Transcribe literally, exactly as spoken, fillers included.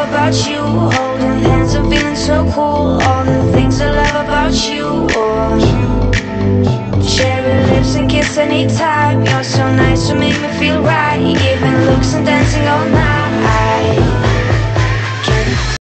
love about you. Holding hands and feeling so cool. All the things I love about you. Oh, cherry lips and kiss anytime. You're so nice to make me feel right. Giving